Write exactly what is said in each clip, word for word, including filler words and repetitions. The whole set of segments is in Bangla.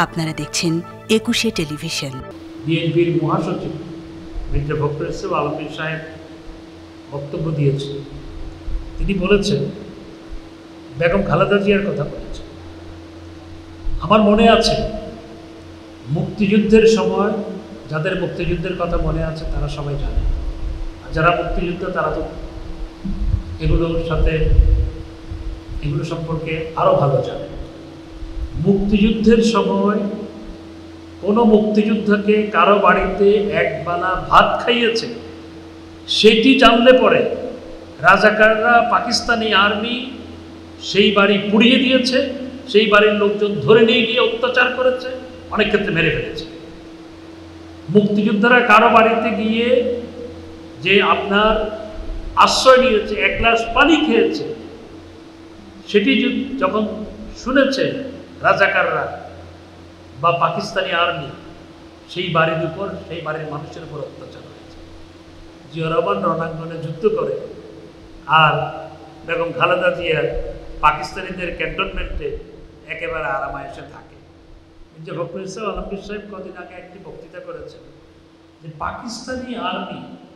আপনারা দেখছেন একুশে টেলিভিশন। বিএনপির মহাসচিব মির্জা ফখরুল ইসলাম আলমগীর সাহেব বক্তব্য দিয়েছেন। তিনি বলেছেন, বেগম খালেদা জিয়ার কথা বলেছেন। আমার মনে আছে মুক্তিযুদ্ধের সময়, যাদের মুক্তিযুদ্ধের কথা মনে আছে তারা সবাই জানে, আর যারা মুক্তিযুদ্ধ তারা তো এগুলোর সাথে এগুলো সম্পর্কে আরও ভালো জানে। মুক্তিযুদ্ধের সময় কোনো মুক্তিযোদ্ধাকে কারো বাড়িতে এক বালা ভাত খাইয়েছে সেটি জানলে পরে রাজাকাররা, পাকিস্তানি আর্মি সেই বাড়ি পুড়িয়ে দিয়েছে, সেই বাড়ির লোকজন ধরে নিয়ে গিয়ে অত্যাচার করেছে, অনেক ক্ষেত্রে মেরে ফেলেছে। মুক্তিযোদ্ধারা কারো বাড়িতে গিয়ে যে আপনার আশ্রয় নিয়েছে, এক গ্লাস পানি খেয়েছে, সেটি যখন শুনেছে রাজাকাররা বা পাকিস্তানি আর্মি, সেই বাড়ির উপর, সেই বাড়ির মানুষের উপর অত্যাচার হয়েছে। জিয়া রহমান রণাঙ্গনে যুদ্ধ করে আর বেগম খালেদা জিয়া পাকিস্তানিদের ক্যান্টনমেন্টে একেবারে আরামায়েশে থাকে। মির্জা ফখরুল ইসলাম আলমগীর সাহেব কদিন আগে একটি বক্তৃতা করেছেন যে পাকিস্তানি আর্মি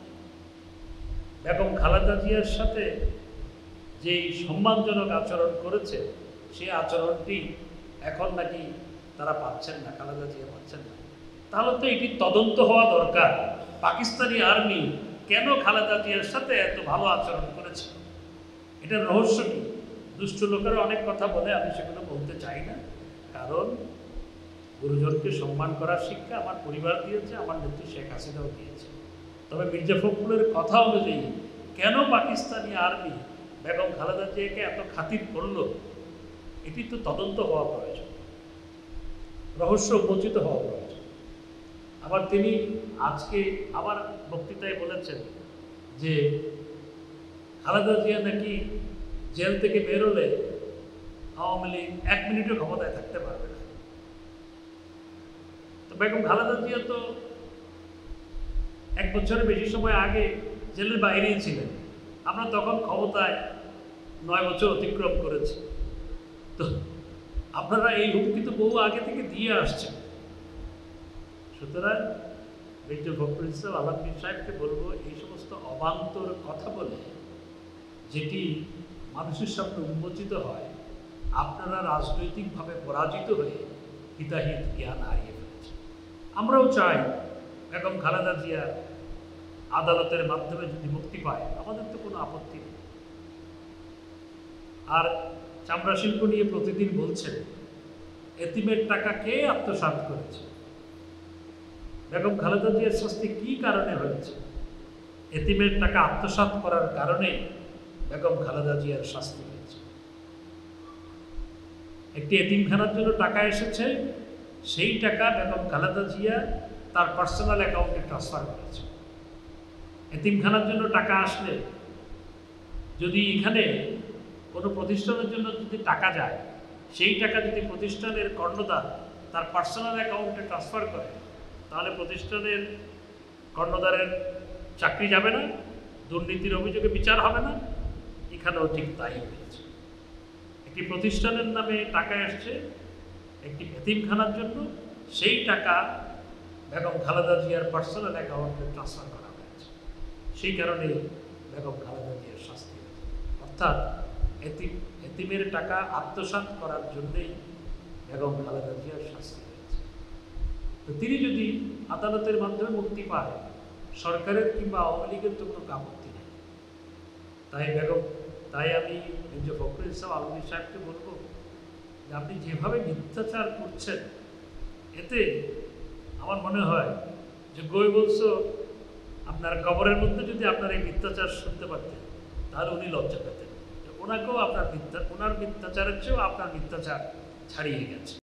বেগম খালেদা জিয়ার সাথে যেই সম্মানজনক আচরণ করেছে, সেই আচরণটি এখন নাকি তারা পাচ্ছেন না, খালেদা জিয়া পাচ্ছেন না। তাহলে তো এটি তদন্ত হওয়া দরকার, পাকিস্তানি আর্মি কেন খালেদা জিয়ার সাথে এত ভালো আচরণ করেছে, এটার রহস্য কি? দুষ্ট লোকেরা অনেক কথা বলে, আমি সেগুলো বলতে চাই না, কারণ গুরুজনকে সম্মান করার শিক্ষা আমার পরিবার দিয়েছে, আমার নেত্রী শেখ হাসিনাও দিয়েছে। তবে মির্জা ফখরুলের কথা অনুযায়ী কেন পাকিস্তানি আর্মি বেগম খালেদা জিয়াকে এত খাতির করল, এটি তো তদন্ত হওয়া প্রয়োজন, রহস্য উন্মোচিত হওয়া প্রয়োজন। আবার তিনি আজকে আবার বক্তৃতায় বলেছেন যে খালেদা জিয়া নাকি জেল থেকে বেরোলে আওয়ামী লীগ এক মিনিটও ক্ষমতায় থাকতে পারবে না। তো বেগম খালেদা জিয়া তো এক বছরের বেশি সময় আগে জেলের বাইরেই ছিলেন, আমরা তখন ক্ষমতায় নয় বছর অতিক্রম করেছি। তো আপনারা এই হুমকি তো বহু আগে থেকে দিয়ে আসছেন। সুতরাং মির্জা ফখরুল ইসলাম আলমগীর সাহেবকে বলবো, এই সমস্ত অবান্তর কথা বলে যেটি মানুষের সামনে উন্মোচিত হয়, আপনারা রাজনৈতিকভাবে পরাজিত হয়ে হিতাহিত জ্ঞান হারিয়ে ফেলেছেন। আমরাও চাই বেগম খালেদা জিয়া আদালতের মাধ্যমে যদি মুক্তি পায়, আমাদের তো কোনো আপত্তি নেই। আর চামড়া শিল্প নিয়ে প্রতিদিন বলছেন এতিমের টাকা কে আত্মসাৎ করেছে, বেগম খালেদা জিয়ার শাস্তি কি কারণে হয়েছে? এতিমের টাকা আত্মসাৎ করার কারণে বেগম খালেদা জিয়ার শাস্তি হয়েছে। একটি এতিমখানার জন্য টাকা এসেছে, সেই টাকা বেগম খালেদা জিয়া তার পার্সোনাল অ্যাকাউন্টে ট্রান্সফার করেছে। এতিমখানার জন্য টাকা আসলে যদি এখানে কোনো প্রতিষ্ঠানের জন্য যদি টাকা যায়, সেই টাকা যদি প্রতিষ্ঠানের কর্ণধার তার পার্সোনাল অ্যাকাউন্টে ট্রান্সফার করে, তাহলে প্রতিষ্ঠানের কর্ণধারের চাকরি যাবে না, দুর্নীতির অভিযোগে বিচার হবে না। এখানেও ঠিক তাই হয়েছে। একটি প্রতিষ্ঠানের নামে টাকা এসছে একটি এতিমখানার জন্য, সেই টাকা বেগম খালেদা জিয়ার পার্সোনাল অ্যাকাউন্টে ট্রান্সফার করা হয়েছে। সেই কারণে বেগম খালেদা জিয়ার শাস্তি হয়েছে। অর্থাৎ এতিম এতিমের টাকা আত্মসাৎ করার জন্যেই বেগম খালেদা জিয়ার শাস্তি হয়েছে। তো তিনি যদি আদালতের মাধ্যমে মুক্তি পায়, সরকারের কিংবা আওয়ামী লীগের তো কোনো আপত্তি নেই। তাই বেগম তাই আমি মির্জা ফখরুল ইসলাম আলমগীর সাহেবকে বলবো যে আপনি যেভাবে মিথ্যাচার করছেন, এতে আমার মনে হয় যে গই বলছো আপনার কবরের মধ্যে যদি আপনার এই মিথ্যাচার শুনতে পারতেন, তাহলে উনি লজ্জা পেতেন। ওনাকেও আপনার মিথ্যা ওনার মিথ্যাচারের চেয়েও আপনার মিথ্যাচার ছাড়িয়ে গেছে।